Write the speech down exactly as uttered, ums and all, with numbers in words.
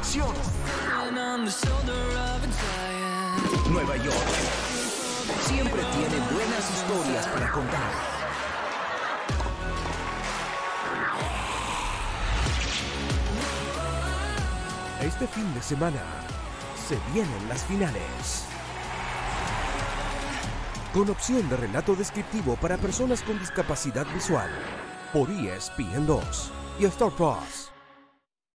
acción. Nueva York siempre tiene buenas historias para contar. Este fin de semana se vienen las finales. Con opción de relato descriptivo para personas con discapacidad visual. Por E S P N dos y Star Plus.